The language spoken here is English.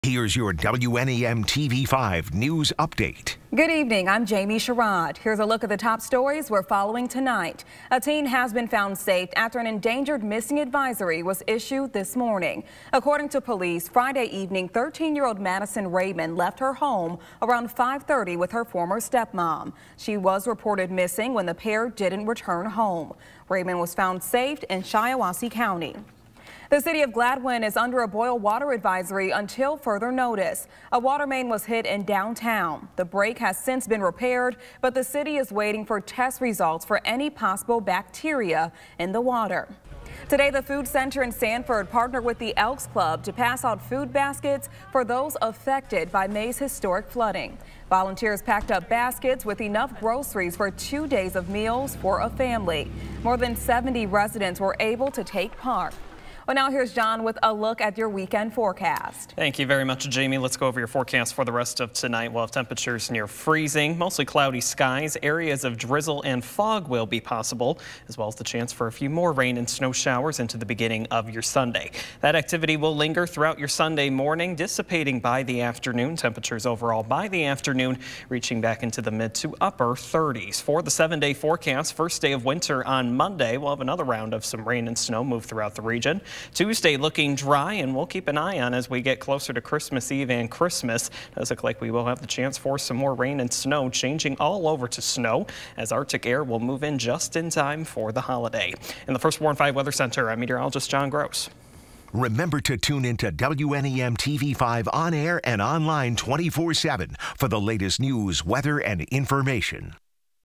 Here's your WNEM TV5 news update. Good evening, I'm Jamie Sherrod. Here's a look at the top stories we're following tonight. A teen has been found safe after an endangered missing advisory was issued this morning. According to police, Friday evening, 13-year-old Madison Raymond left her home around 5:30 with her former stepmom. She was reported missing when the pair didn't return home. Raymond was found safe in Shiawassee County. The city of Gladwin is under a boil water advisory until further notice. A water main was hit in downtown. The break has since been repaired, but the city is waiting for test results for any possible bacteria in the water. Today, the food center in Sanford partnered with the Elks Club to pass out food baskets for those affected by May's historic flooding. Volunteers packed up baskets with enough groceries for 2 days of meals for a family. More than 70 residents were able to take part. Well, now here's John with a look at your weekend forecast. Thank you very much, Jamie. Let's go over your forecast for the rest of tonight. We'll have temperatures near freezing, mostly cloudy skies. Areas of drizzle and fog will be possible, as well as the chance for a few more rain and snow showers into the beginning of your Sunday. That activity will linger throughout your Sunday morning, dissipating by the afternoon. Temperatures overall by the afternoon reaching back into the mid to upper 30s. For the 7-day forecast, first day of winter on Monday, we'll have another round of some rain and snow move throughout the region. Tuesday looking dry, and we'll keep an eye on as we get closer to Christmas Eve and Christmas. It does look like we will have the chance for some more rain and snow, changing all over to snow as Arctic air will move in just in time for the holiday. In the First Warn 5 Weather Center, I'm meteorologist John Gross. Remember to tune into WNEM TV5 on air and online 24/7 for the latest news, weather, and information.